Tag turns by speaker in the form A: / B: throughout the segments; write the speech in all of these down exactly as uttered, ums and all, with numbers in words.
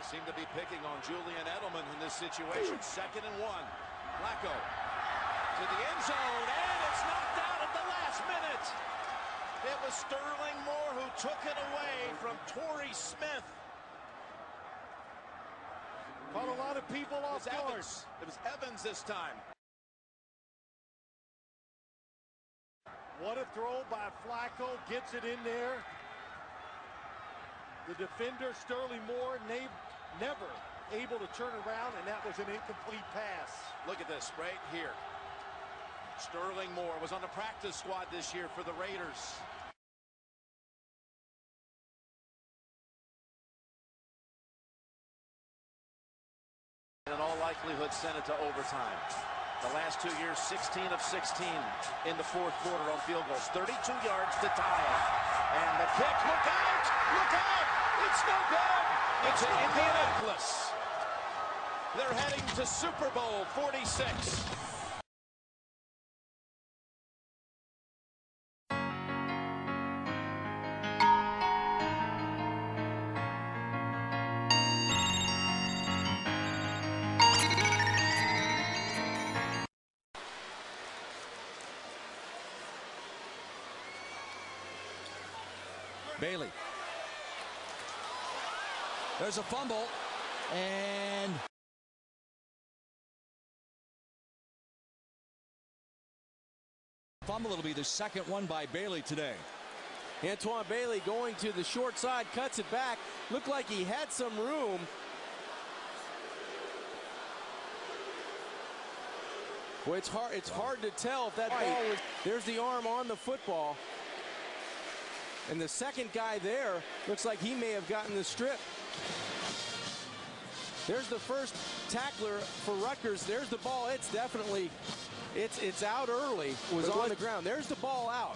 A: They seem to be picking on Julian Edelman in this situation. Second and one. Flacco to the end zone, and it's knocked out at the last minute. It was Sterling Moore who took it away from Torrey Smith.
B: Caught a lot of people off guard.
A: It was Evans this time.
B: What a throw by Flacco. Gets it in there. The defender, Sterling Moore, never able to turn around, and that was an incomplete pass.
A: Look at this right here. Sterling Moore was on the practice squad this year for the Raiders. In all likelihood, sent it to overtime. The last two years, sixteen of sixteen in the fourth quarter on field goals. thirty-two yards to tie it. And the kick, look out! Look out! It's no good! It's in Indianapolis. They're heading to Super Bowl forty-six.
C: Bailey. There's a fumble, and fumble. It'll be the second one by Bailey today.
D: Antoine Bailey going to the short side, cuts it back. Looked like he had some room. Boy, it's hard. It's hard to tell if that ball was. There's the arm on the football. And the second guy there looks like he may have gotten the strip. There's the first tackler for Rutgers. There's the ball. It's definitely, it's it's out early. It was on the ground. There's the ball out.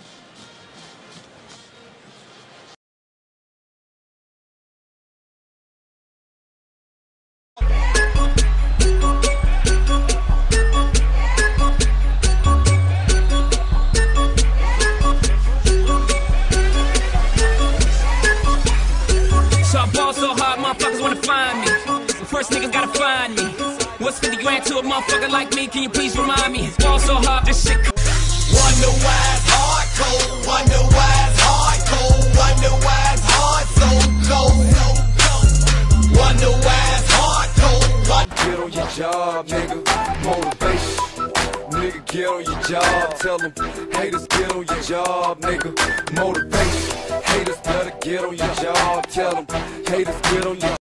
E: So hard, motherfuckers wanna find me. First niggas gotta find me. What's fifty grand to a motherfucker like me? Can you please remind me? Ball so hard, this shit.
F: Wonder why it's hard, cold. Wonder why it's hard, cold. Wonder why it's hard, so cold. Wonder why it's hard, cold.
G: Get on your job, nigga. Motivation. Nigga, get on your job. Tell them haters, get on your job, nigga. Motivation. Haters better get on your job. Tell them haters, get on your